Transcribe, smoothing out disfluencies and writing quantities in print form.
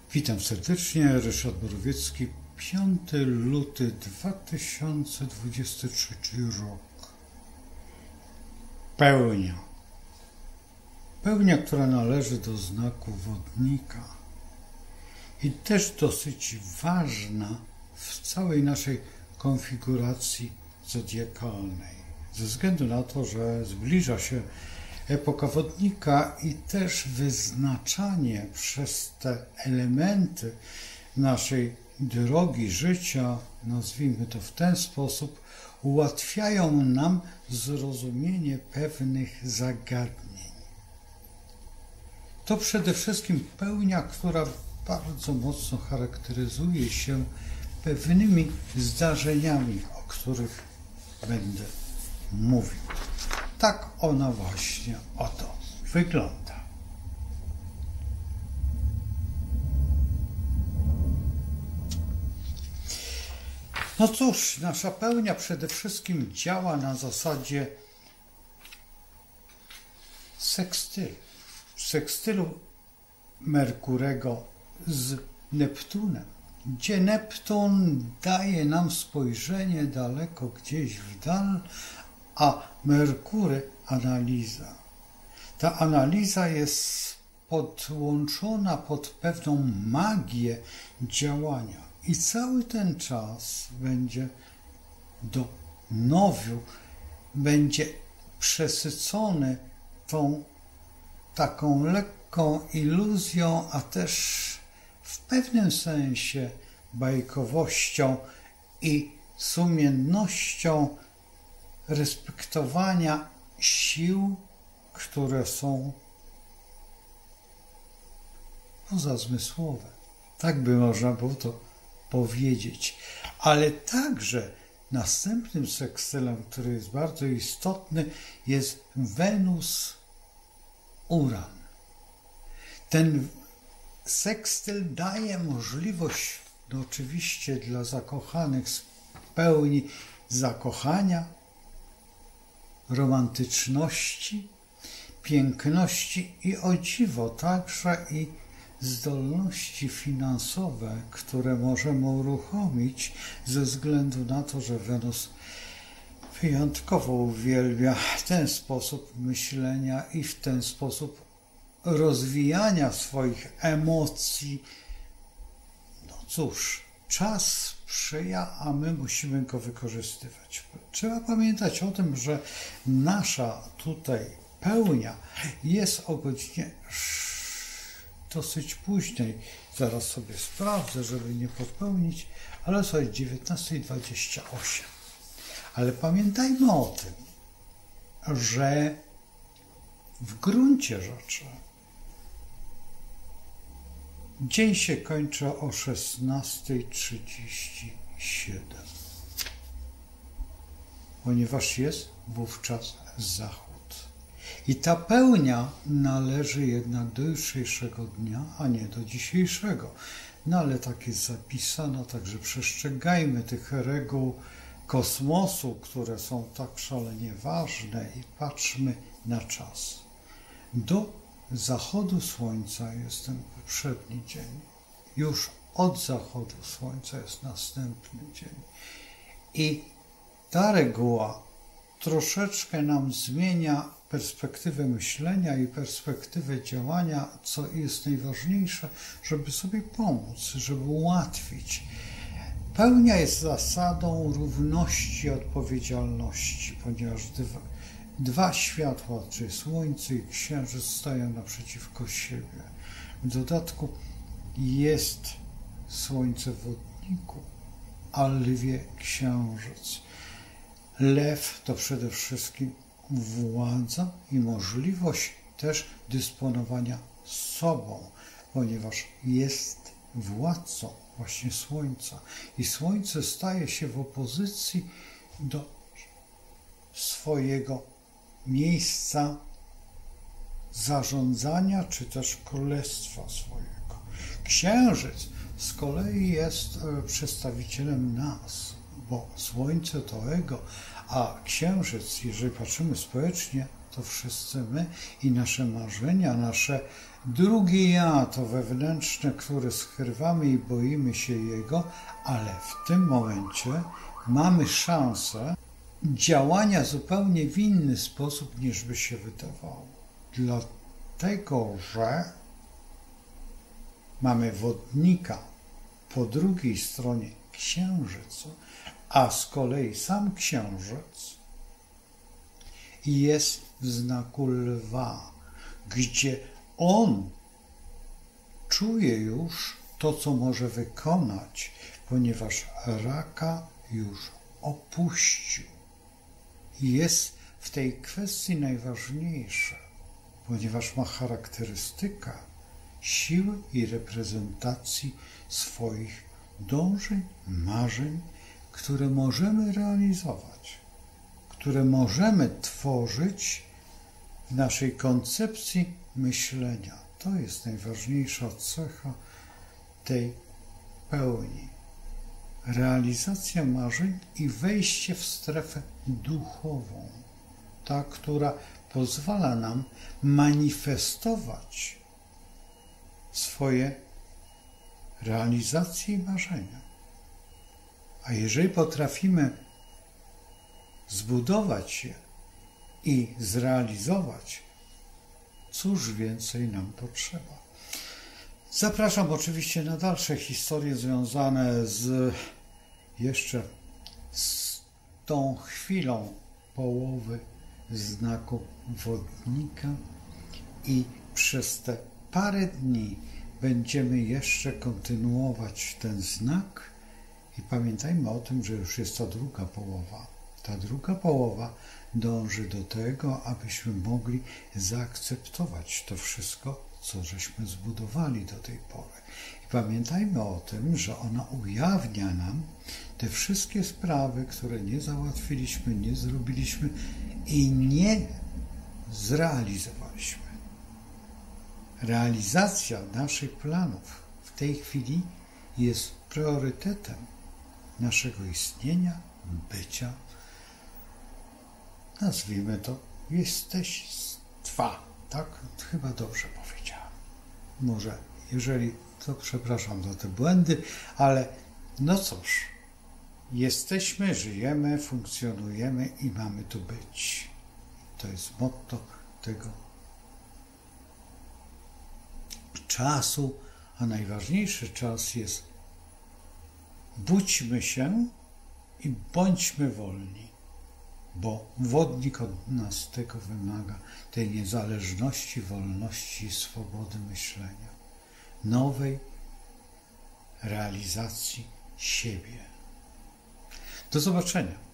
Witam serdecznie, Ryszard Borowiecki, 5 luty 2023 rok. Pełnia. Pełnia, która należy do znaku wodnika i też dosyć ważna w całej naszej konfiguracji zodiakalnej. Ze względu na to, że zbliża się epoka wodnika i też wyznaczanie przez te elementy naszej drogi życia, nazwijmy to w ten sposób, ułatwiają nam zrozumienie pewnych zagadnień. To przede wszystkim pełnia, która bardzo mocno charakteryzuje się pewnymi zdarzeniami, o których będę mówił. Tak ona właśnie oto wygląda. No cóż, nasza pełnia przede wszystkim działa na zasadzie sekstylu Merkurego z Neptunem, gdzie Neptun daje nam spojrzenie daleko gdzieś w dal, a Merkury analiza. Ta analiza jest podłączona pod pewną magię działania i cały ten czas będzie do nowiu, będzie przesycony tą taką lekką iluzją, a też w pewnym sensie bajkowością i sumiennością respektowania sił, które są pozazmysłowe. Tak by można było to powiedzieć. Ale także następnym sekstylem, który jest bardzo istotny, jest Wenus-Uran. Ten sekstyl daje możliwość, no oczywiście dla zakochanych, z pełni zakochania, romantyczności, piękności i o dziwo także i zdolności finansowe, które możemy uruchomić ze względu na to, że Wenus wyjątkowo uwielbia ten sposób myślenia i w ten sposób rozwijania swoich emocji. No cóż, czas sprzyja, a my musimy go wykorzystywać. Trzeba pamiętać o tym, że nasza tutaj pełnia jest o godzinie dosyć późnej. Zaraz sobie sprawdzę, żeby nie popełnić, ale to jest 19:28. Ale pamiętajmy o tym, że w gruncie rzeczy dzień się kończy o 16:37, ponieważ jest wówczas zachód. I ta pełnia należy jednak do jutrzejszego dnia, a nie do dzisiejszego. No ale tak jest zapisano, także przestrzegajmy tych reguł kosmosu, które są tak szalenie ważne i patrzmy na czas. Do zachodu słońca jest ten poprzedni dzień. Już od zachodu słońca jest następny dzień. I ta reguła troszeczkę nam zmienia perspektywę myślenia i perspektywę działania, co jest najważniejsze, żeby sobie pomóc, żeby ułatwić. Pełnia jest zasadą równości odpowiedzialności, ponieważ dwa światła, czyli Słońce i Księżyc, stoją naprzeciwko siebie. W dodatku jest Słońce w wodniku, a lwie Księżyc. Lew to przede wszystkim władza i możliwość też dysponowania sobą, ponieważ jest władcą właśnie Słońca. I Słońce staje się w opozycji do swojego miejsca zarządzania, czy też królestwa swojego. Księżyc z kolei jest przedstawicielem nas, bo Słońce to ego, a Księżyc, jeżeli patrzymy społecznie, to wszyscy my i nasze marzenia, nasze Drugi ja to wewnętrzne, które skrywamy i boimy się jego, ale w tym momencie mamy szansę działania zupełnie w inny sposób, niż by się wydawało. Dlatego, że mamy wodnika po drugiej stronie księżyca, a z kolei sam księżyc jest w znaku lwa, gdzie on czuje już to, co może wykonać, ponieważ raka już opuścił. I jest w tej kwestii najważniejsze, ponieważ ma charakterystykę siły i reprezentacji swoich dążeń, marzeń, które możemy realizować, które możemy tworzyć w naszej koncepcji myślenia. To jest najważniejsza cecha tej pełni. Realizacja marzeń i wejście w strefę duchową, ta, która pozwala nam manifestować swoje realizacje i marzenia. A jeżeli potrafimy zbudować je i zrealizować, cóż więcej nam potrzeba. Zapraszam oczywiście na dalsze historie związane jeszcze z tą chwilą połowy znaku wodnika i przez te parę dni będziemy jeszcze kontynuować ten znak i pamiętajmy o tym, że już jest ta druga połowa. Ta druga połowa dąży do tego, abyśmy mogli zaakceptować to wszystko, co żeśmy zbudowali do tej pory. I pamiętajmy o tym, że ona ujawnia nam te wszystkie sprawy, które nie załatwiliśmy, nie zrobiliśmy i nie zrealizowaliśmy. Realizacja naszych planów w tej chwili jest priorytetem naszego istnienia, bycia. Nazwijmy to jesteństwa. Tak? Chyba dobrze powiedziałem. Może, jeżeli, to przepraszam za te błędy, ale no cóż, jesteśmy, żyjemy, funkcjonujemy i mamy tu być. To jest motto tego czasu, a najważniejszy czas jest budźmy się i bądźmy wolni, bo wodnik od nas tego wymaga, tej niezależności, wolności i swobody myślenia, nowej realizacji siebie. Do zobaczenia.